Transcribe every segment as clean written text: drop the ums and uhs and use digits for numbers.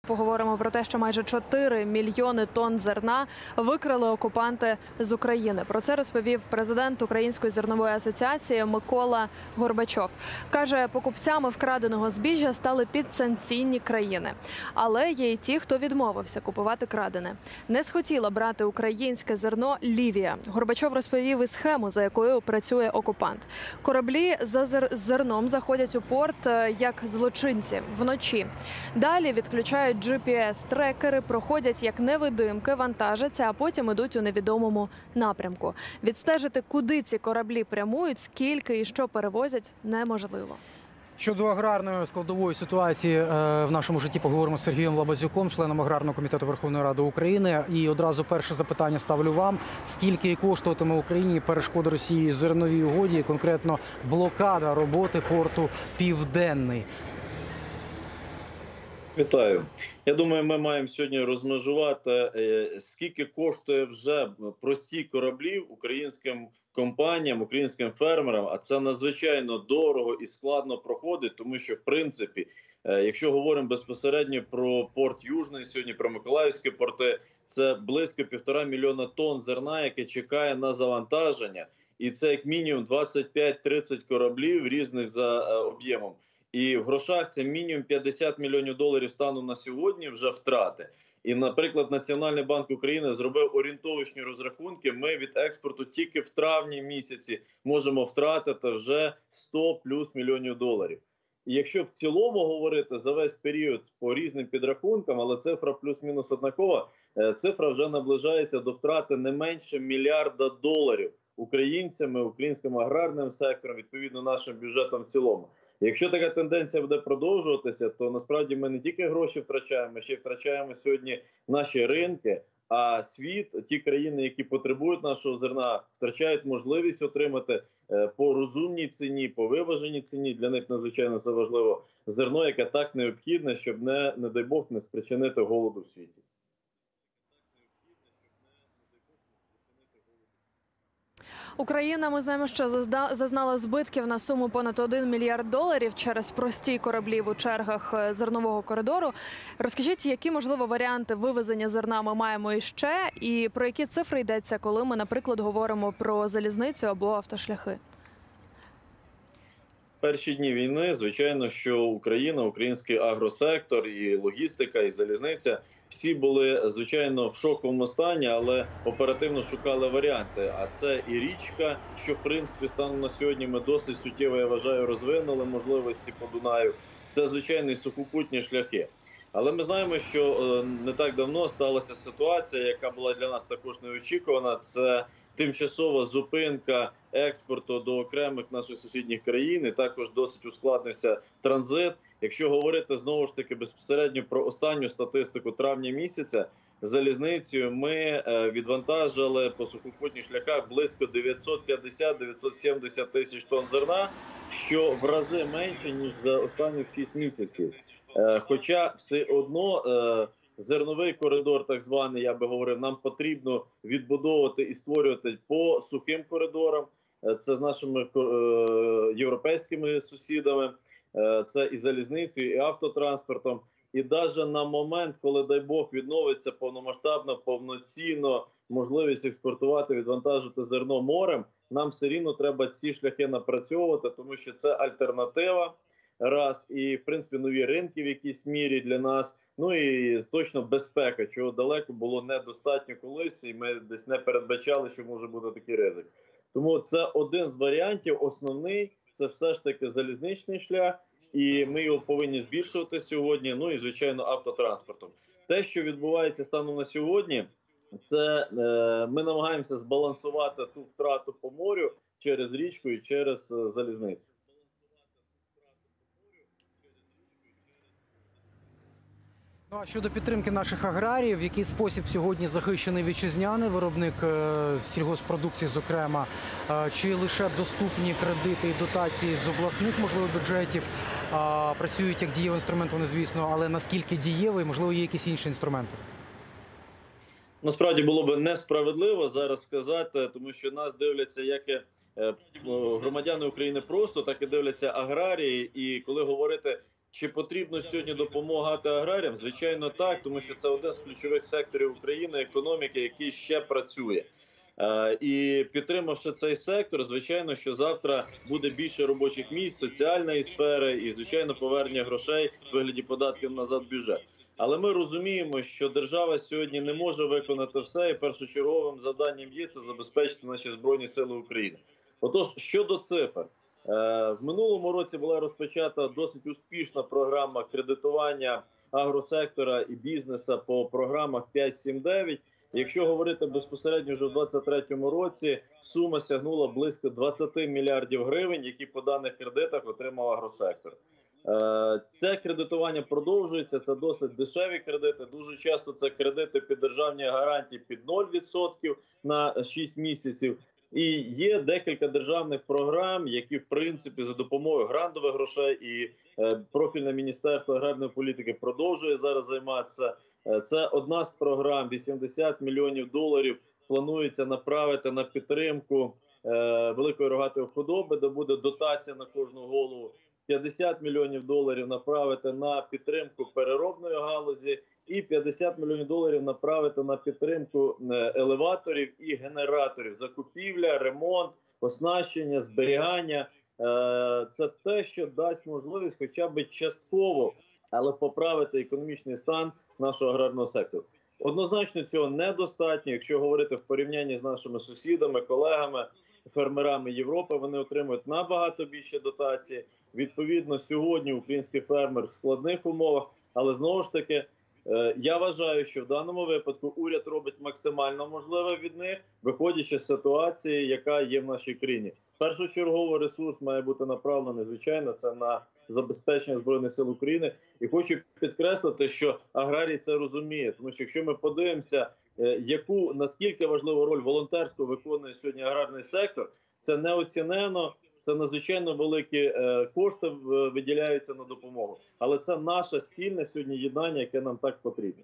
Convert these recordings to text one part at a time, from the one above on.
Поговоримо про те, що майже 4 мільйони тонн зерна викрали окупанти з України. Про це розповів президент Української зернової асоціації Микола Горбачов. Каже, покупцями вкраденого збіжжя стали підсанкційні країни. Але є й ті, хто відмовився купувати крадене. Не схотіла брати українське зерно Лівія. Горбачов розповів і схему, за якою працює окупант. Кораблі з зерном заходять у порт як злочинці вночі. Далі відключають GPS-трекери, проходять як невидимки, вантажаться, а потім ідуть у невідомому напрямку. Відстежити, куди ці кораблі прямують, скільки і що перевозять, неможливо. Щодо аграрної складової ситуації в нашому житті поговоримо з Сергієм Лабазюком, членом Аграрного комітету Верховної Ради України. І одразу перше запитання ставлю вам. Скільки коштуватиме Україні перешкода Росії зерновій угоді, конкретно блокада роботи порту «Південний»? Вітаю. Я думаю, ми маємо сьогодні розмежувати, скільки коштує вже прості кораблі українським компаніям, українським фермерам, а це надзвичайно дорого і складно проходить, тому що, в принципі, якщо говоримо безпосередньо про порт Южний, сьогодні про Миколаївські порти, це близько 1,5 мільйона тонн зерна, яке чекає на завантаження, і це як мінімум 25-30 кораблів різних за об'ємом. І в грошах це мінімум 50 мільйонів доларів станом на сьогодні вже втрати. І, наприклад, Національний банк України зробив орієнтовочні розрахунки. Ми від експорту тільки в травні місяці можемо втратити вже 100 плюс мільйонів доларів. І якщо в цілому говорити за весь період по різним підрахункам, але цифра плюс-мінус однакова, цифра вже наближається до втрати не менше мільярда доларів українцями, українським аграрним сектором, відповідно нашим бюджетом в цілому. Якщо така тенденція буде продовжуватися, то насправді ми не тільки гроші втрачаємо, ми ще й втрачаємо сьогодні наші ринки, а світ, ті країни, які потребують нашого зерна, втрачають можливість отримати по розумній ціні, по виваженій ціні, для них надзвичайно це важливо, зерно, яке так необхідне, щоб не дай Бог, не спричинити голоду в світі. Україна, ми знаємо, що зазнала збитків на суму понад 1 мільярд доларів через прості кораблі у чергах зернового коридору. Розкажіть, які, можливо, варіанти вивезення зерна ми маємо іще, і про які цифри йдеться, коли ми, наприклад, говоримо про залізницю або автошляхи? Перші дні війни, звичайно, що Україна, український агросектор, і логістика, і залізниця – всі були, звичайно, в шоковому стані, але оперативно шукали варіанти. А це і річка, що, в принципі, станом на сьогодні ми досить суттєво, я вважаю, розвинули можливості по Дунаю. Це, звичайно, і сухопутні шляхи. Але ми знаємо, що не так давно сталася ситуація, яка була для нас також неочікувана. Це тимчасова зупинка експорту до окремих наших сусідніх країн, і також досить ускладнився транзит. Якщо говорити, знову ж таки, безпосередньо про останню статистику травня місяця, залізницею ми відвантажили по сухопутних шляхах близько 950-970 тисяч тонн зерна, що в рази менше, ніж за останні 6 місяців. Хоча все одно зерновий коридор, так званий, я би говорив, нам потрібно відбудовувати і створювати по сухим коридорам. Це з нашими європейськими сусідами, це і залізницею, і автотранспортом. І навіть на момент, коли, дай Бог, відновиться повномасштабно, повноцінно можливість експортувати, відвантажити зерно морем, нам все рівно треба ці шляхи напрацьовувати, тому що це альтернатива, раз, і, в принципі, нові ринки в якійсь мірі для нас, ну і точно безпека, чого далеко було недостатньо колись, і ми десь не передбачали, що може бути такий ризик. Тому це один з варіантів, основний, це все ж таки залізничний шлях, і ми його повинні збільшувати сьогодні, ну і, звичайно, автотранспортом. Те, що відбувається станом на сьогодні, це ми намагаємося збалансувати ту втрату по морю через річку і через залізницю. Ну, а щодо підтримки наших аграріїв, в який спосіб сьогодні захищений вітчизняний виробник сільгосппродукції, зокрема, чи лише доступні кредити і дотації з обласних, можливо, бюджетів, працюють як дієвий інструмент, вони, звісно, але наскільки дієвий, можливо, є якісь інші інструменти? Насправді було б несправедливо зараз сказати, тому що нас дивляться як громадяни України просто, так і дивляться аграрії. І коли говорити, Чи потрібно сьогодні допомагати аграріям? Звичайно, так, тому що це один з ключових секторів України, економіки, який ще працює. І підтримавши цей сектор, звичайно, що завтра буде більше робочих місць, соціальної сфери і, звичайно, повернення грошей в вигляді податків назад в бюджет. Але ми розуміємо, що держава сьогодні не може виконати все, і першочерговим завданням є це забезпечити наші Збройні Сили України. Отож, щодо цифр. В минулому році була розпочата досить успішна програма кредитування агросектора і бізнесу по програмах 5-7-9. Якщо говорити безпосередньо вже в 2023 році, сума сягнула близько 20 мільярдів гривень, які по даних кредитах отримав агросектор. Це кредитування продовжується, це досить дешеві кредити. Дуже часто це кредити під державні гарантії під 0% на 6 місяців. І є декілька державних програм, які, в принципі, за допомогою грантових грошей і профільне Міністерство аграрної політики продовжує зараз займатися. Це одна з програм, 80 мільйонів доларів планується направити на підтримку великої рогатої худоби, де буде дотація на кожну голову. 50 мільйонів доларів направити на підтримку переробної галузі і 50 мільйонів доларів направити на підтримку елеваторів і генераторів. Закупівля, ремонт, оснащення, зберігання. Це те, що дасть можливість хоча б частково, але поправити економічний стан нашого аграрного сектору. Однозначно цього недостатньо. Якщо говорити в порівнянні з нашими сусідами, колегами, фермерами Європи, вони отримують набагато більше дотації. Відповідно, сьогодні український фермер в складних умовах, але знову ж таки, я вважаю, що в даному випадку уряд робить максимально можливе від них, виходячи з ситуації, яка є в нашій країні. Першочергово ресурс має бути направлений, звичайно, це на забезпечення Збройних сил України. І хочу підкреслити, що аграрій це розуміє, тому що якщо ми подивимося, наскільки важливу роль волонтерську виконує сьогодні аграрний сектор, це неоцінено, це надзвичайно великі кошти виділяються на допомогу. Але це наше спільне сьогодні єднання, яке нам так потрібно.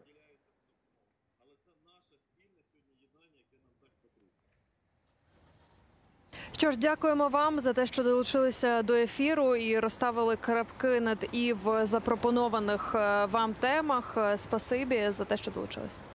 Що ж, дякуємо вам за те, що долучилися до ефіру і розставили крапки над «і» в запропонованих вам темах. Спасибі за те, що долучились.